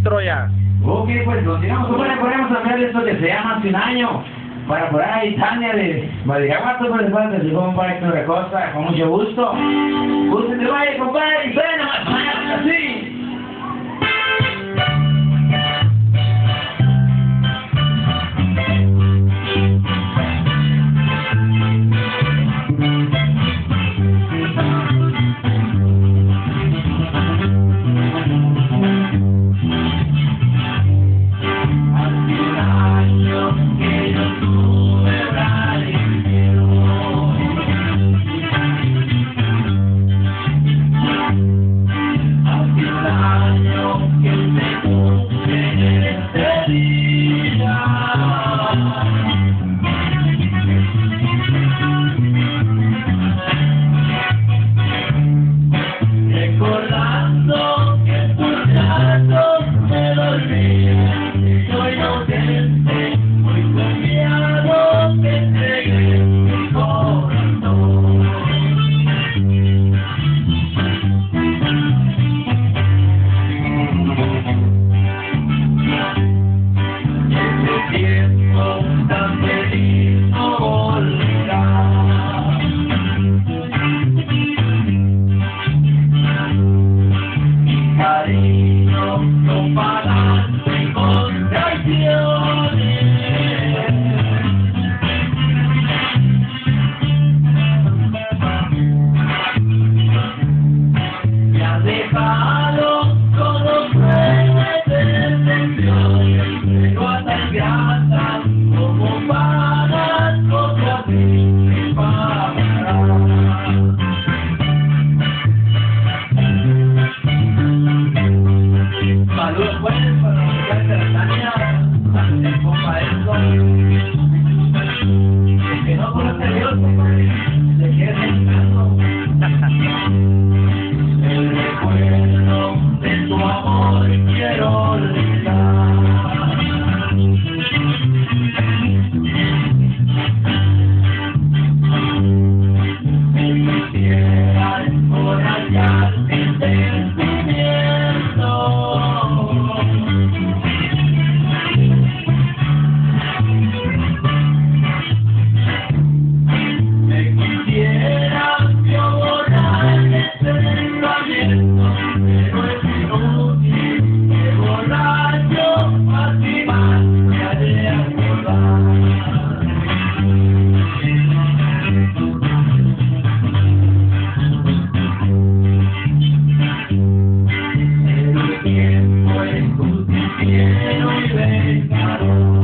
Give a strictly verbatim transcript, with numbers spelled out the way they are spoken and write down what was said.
Troya. Ok, pues continuamos. ¿Cómo le podemos hablar de esto que se llama Hace un año? Para por ahí, Tania de Badiraguato, por el parte de compadre Héctor Acosta, con mucho gusto. Usted te vaya, compadre, y suena más más así. Saludos pues para los muchachos de la Tania, el compa Elson. El que no conoce a Dios, compadre, se quiere pensando. El recuerdo de tu amor quiero olvidar. Me quisiera emborrachar sin sentimiento. Quiero y vengarlo.